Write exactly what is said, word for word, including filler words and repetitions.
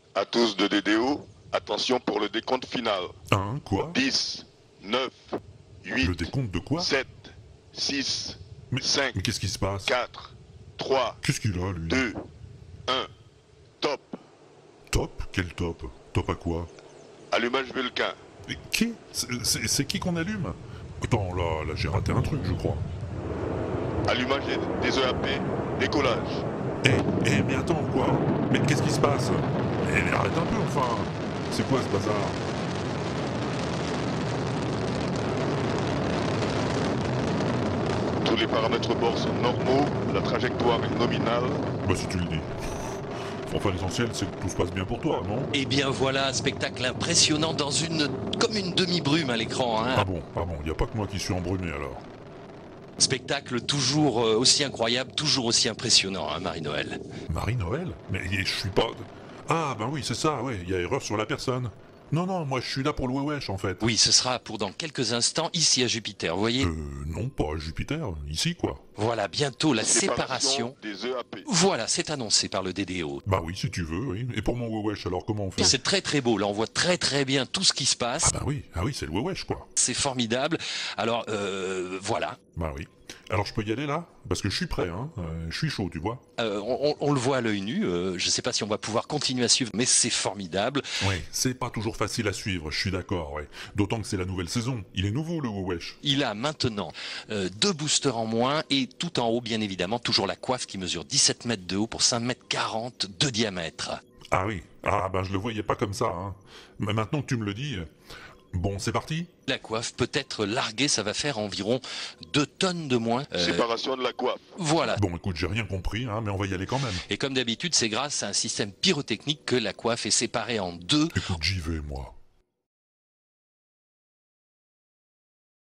À tous de D D O, attention pour le décompte final. Hein, quoi? dix, neuf, huit, Le décompte de quoi? sept, six, Mais, cinq, mais qu'est-ce qui se passe? quatre, trois, Qu'est-ce qu'il a, lui? deux, un. Top. Top? Quel top? Top à quoi? Allumage Vulcain. Mais qui? C'est- C'est c'est qui qu'on allume? Attends, là, là j'ai raté un truc, je crois. Allumage des E A P. Décollage. Eh, eh, mais attends, quoi? Mais qu'est-ce qui se passe? Eh, mais arrête un peu, enfin! C'est quoi ce bazar? Tous les paramètres bord sont normaux. La trajectoire est nominale. Bah si tu le dis. Enfin, l'essentiel, c'est que tout se passe bien pour toi, non? Eh bien voilà, un spectacle impressionnant dans une... comme une demi-brume à l'écran. Hein. Ah bon, ah bon, y a pas que moi qui suis embrumé, alors. Spectacle toujours euh, aussi incroyable, toujours aussi impressionnant, hein, Marie-Noël. Marie-Noël? Mais je suis pas... Ah, ben oui, c'est ça, ouais, y a erreur sur la personne. Non, non, moi je suis là pour le wesh en fait. Oui, ce sera pour dans quelques instants, ici à Jupiter, vous voyez? Euh, non, pas à Jupiter, ici quoi. Voilà, bientôt la séparation. des E A P. Voilà, c'est annoncé par le D D O. Bah oui, si tu veux, oui. Et pour mon wesh, alors comment on fait? C'est très très beau, là on voit très très bien tout ce qui se Ah passe. bah oui, ah oui, c'est le wesh quoi. C'est formidable. Alors, euh, voilà. Bah oui. Alors je peux y aller là? Parce que je suis prêt, hein. Euh, je suis chaud, tu vois. Euh, on, on le voit à l'œil nu, euh, je sais pas si on va pouvoir continuer à suivre, mais c'est formidable. Oui, c'est pas toujours facile à suivre, je suis d'accord, ouais. D'autant que c'est la nouvelle saison. Il est nouveau le wesh. Il a maintenant euh, deux boosters en moins et tout en haut, bien évidemment, toujours la coiffe qui mesure dix-sept mètres de haut pour cinq mètres quarante de diamètre. Ah oui, ah ben je le voyais pas comme ça, hein. Mais maintenant que tu me le dis... Bon, c'est parti? La coiffe peut être larguée, ça va faire environ deux tonnes de moins. Euh, Séparation de la coiffe. voilà. Bon, écoute, j'ai rien compris, hein, mais on va y aller quand même. Et comme d'habitude, c'est grâce à un système pyrotechnique que la coiffe est séparée en deux. Écoute, j'y vais, moi.